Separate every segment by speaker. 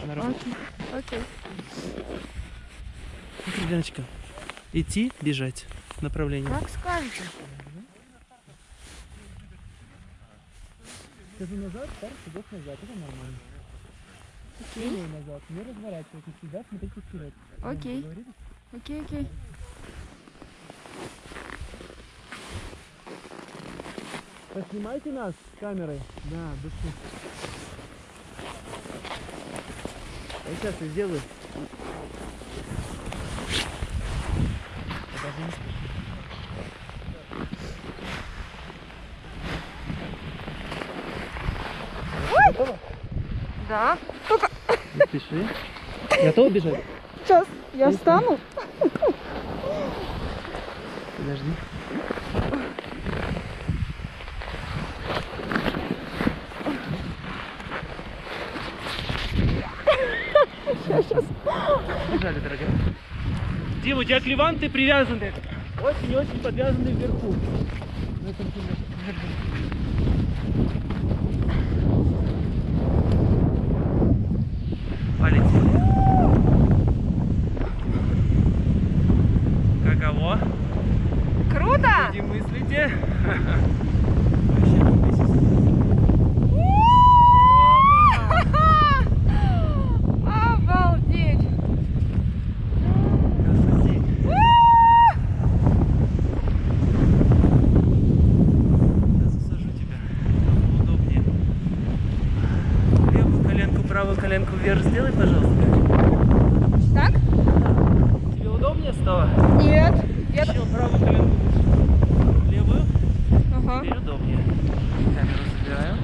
Speaker 1: на работу.
Speaker 2: Окей.
Speaker 1: Смотри, Леночка, идти, бежать, направление.
Speaker 2: Как скажете.
Speaker 1: Скажи назад, пару шагов назад, это нормально.
Speaker 2: Окей.
Speaker 1: Назад, не разворачивайтесь, всегда смотрите вперед.
Speaker 2: Окей. Окей, окей.
Speaker 1: Поснимайте нас с камерой. Да, души. Я сейчас и сделаю. Даже не спеши. Готова?
Speaker 2: Да. Только
Speaker 1: Не спеши. Готова бежать?
Speaker 2: сейчас я встану.
Speaker 1: Подожди. Бежали, дорогая. Дима, у тебя клеванты привязаны. Очень-очень подвязаны вверху. Полетели. Каково?
Speaker 2: Круто!
Speaker 1: Люди мыслите?
Speaker 2: Обалдеть!
Speaker 1: Красоти. Я засажу тебя. Удобнее. Левую коленку, правую коленку вверх сделай, пожалуйста.
Speaker 2: Так?
Speaker 1: Тебе удобнее стало?
Speaker 2: Нет.
Speaker 1: Еще правую коленку выше. Левую.
Speaker 2: Ага.
Speaker 1: Теперь удобнее. Камеру забираем.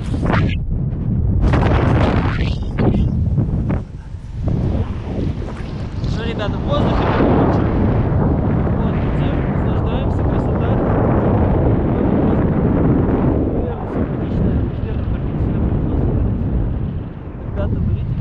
Speaker 1: Ну, ребята, в воздухе вот, летим, наслаждаемся, красота. Вот, симпатичная, 4 перпендикулярно. Ребята, берите